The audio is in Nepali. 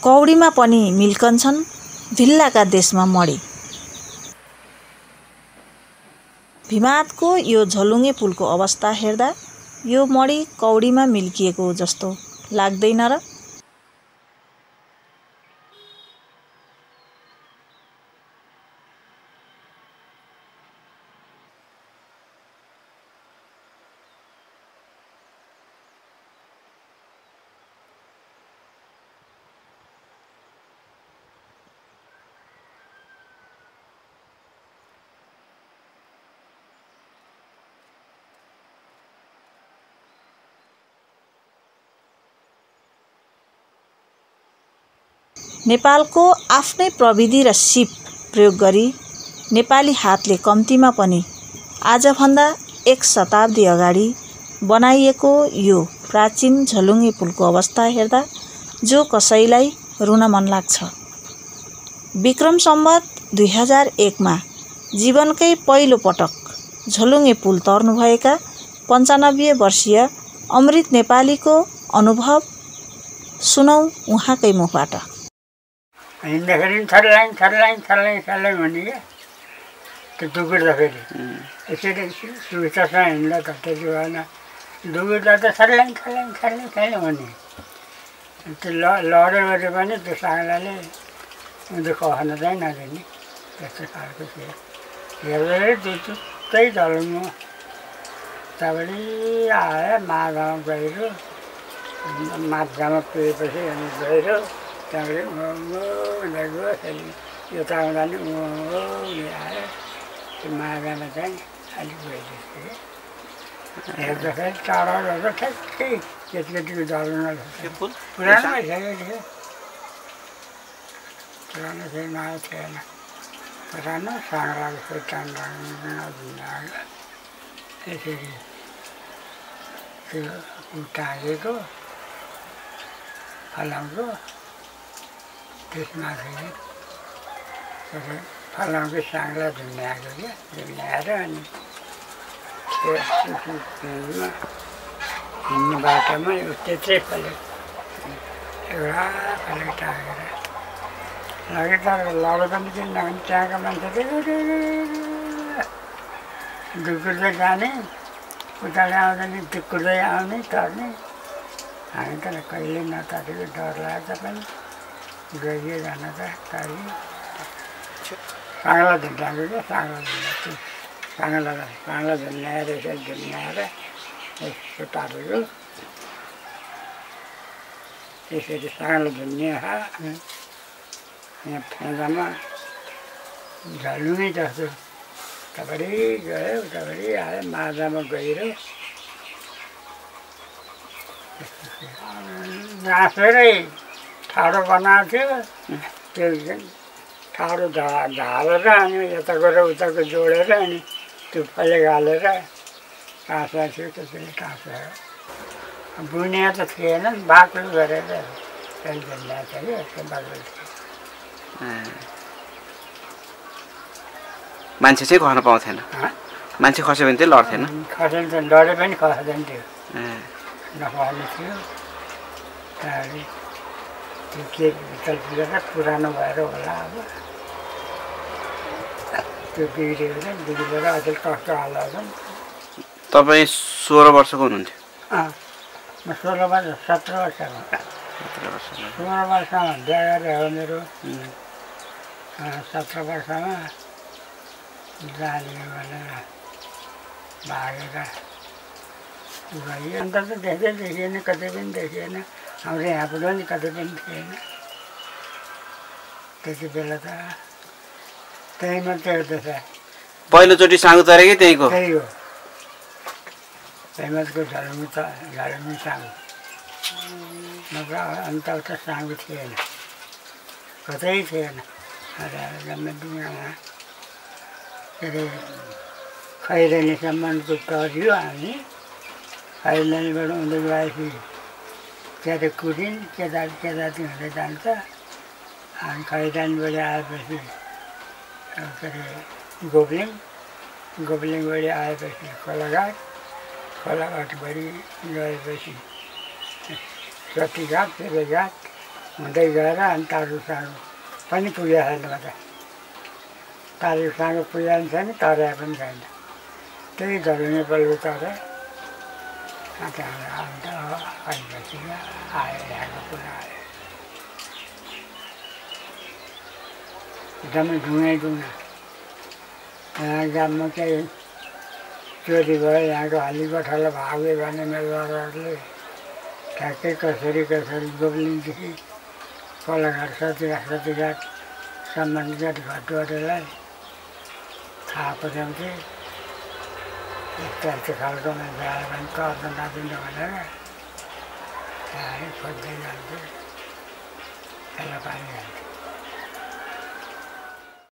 कौडीमा पनि मिल्कन्छन् भिल्लाका देशमा मडी। भिमादको यो झलुङ्गे पुलको अवस्था हेर्दा यो मडी कौडीमा मिल्किएको जस्तो लाग्दैन र? नेपालको आफ्नै प्रविधि र सिप प्रयोग गरी नेपाली हातले कम्तीमा पनि आजभन्दा 1 शताब्दी अगाडि बनाइएको यो प्राचीन झलुङ्गे पुलको अवस्था हेर्दा जो कसैलाई रुन मन लाग्छ। विक्रम सम्वत 2001 मा जीवनकै पहिलो पटक झलुङ्गे पुल तर्नुभएका 95 वर्षीय अमृत नेपालीको अनुभव सुनौ उहाँकै मुखबाट। हिँड्दाखेरि छर्लाङ छर्लाङ छर्लाङ छर्लाङ भन्ने क्या त्यो दुगुर्दाखेरि यसरी सुविस्तासँग हिँड्दा त त्यति भएन। दुगुर्दा त छर्लाङ छर्लाङ छर्लाङ छर्लाङ भन्ने त्यो लड्यो भने पनि त्यो साङ्लाले उनीहरू कहन चाहिँ नदिने त्यस्तो खालको थियो। हेर्दाखेरि त्यो त्यही झलुङ्गो उतापट्टि आयो माघामा गहिरो माघामा पुगेपछि अनि गहिरो त्यहाँबाट गयो फेरि यो ताउँदा नि आयो त्यो मागामा चाहिँ अलिक गइदिएको हेर्दाखेरि टाढा गर्दा ठ्याक्कै केटीकेटीको झलुङ्गो पुरानो भइसकेको थियो। पुरानो थिएन थिएन पुरानो साङ्लाको त्यसरी त्यो टाँगेको फलामको त्यसमा चाहिँ फलामकै साङ्ला झुन्ड्याएको क्या झुन्ड्याएर अनि त्यो हिँड्ने बाटोमा त्यत्रै फलेको एउटा फलेको टाँगेर लगे तर लडो पनि किन भने त्यहाँको मान्छे डुकुर्दै जाने उताले आउँदा नि टुक्कुर्दै आउने तर्ने हामी त कहिले नतरेको डर लाग्छ पनि गइयो जान त तरि साङ्ला झुन्ड्याएको क्या साङ्ला झुन्ड्याएर यसरी झुन्ड्याएर यसो पारेको त्यसरी साङ्ला झुन्ड्या यहाँ फेदामा झलुङ्गे जस्तो उतापट्टि गयो उतापट्टि आयो माझामा गहिरो नासेरै ठाडो बनाएको थियो त्यो ठाडो झालेर अनि यता गएर उताको जोडेर अनि त्यो फलेक हालेर टाँसा थियो त्यसरी टाँसा बुनिया त थिएन बाक्लो गरेर झुन्ड्याएको थियो कि यस्तो बाक्लो थियो। मान्छे चाहिँ खस्न पाउँथेन मान्छे खस्यो भने चाहिँ लड्थेन खस्यो भने लडे पनि खस्दैन थियो नखस्ने थियो। त्यहाँदेखि त्यो के भित्र पुरानो भएर होला अब त्यो बिग्रेर अझै कस्तो हाल्दा तपाईँ 16 वर्षको हुनुहुन्थ्यो? म 16 वर्ष 17 वर्षमा 16 वर्षमा बिहा गरेर हो मेरो 17 वर्षमा जाने भनेर भागेर गयो। अन्त त देख्दै देखिएन कतै पनि देखिएन हाम्रो यहाँबाट पनि कतै पनि थिएन त्यति बेला त त्यही मात्रै हो त्यसै। पहिलोचोटि साङ्गो तरे कि त्यहीँको? त्यही हो हेमतको झलुङ्गे साङ्गो नत्र अन्त उता साङ्गो थिएन कतै थिएन। जम्मै डुङ्गामा के अरे खैरेनीसम्मको तर्यो हामी खैरेनीबाट उँधो गएपछि त्यहाँ कुदिन केदारती हुँदै जान्छ हामी खैरेनीबाट आएपछि के अरे गोब्लिङबाट आएपछि खोलाघाटबाट गएपछि सतीघाट फेरेघाट हुँदै गएर अनि तारु साँगो पनि पुगेको छैन त तारु साँगो पुगेको पनि छैन तराई पनि छैन त्यही धरुने बल्बु तराई त्यहाँबाट अहिलेपछि आयो यहाँको कुरा आयो एकदमै ढुङ्गै ढुङ्गा यहाँ गाममा चाहिँ चोरी भयो यहाँको हालीगोठालाई भाग्यो भने मेलवारहरूले ठ्याक्कै कसरी गोब्लिङदेखि कोलाघाट सतीघाट सम्बन्धित घटुवाहरूलाई थाहा पुर्याउँथे यस्तो खालको मान्छे आयो भने तर्न नदिनु भनेर खोज्दै जान्थ्यो त्यसलाई पारिहाल्थ्यो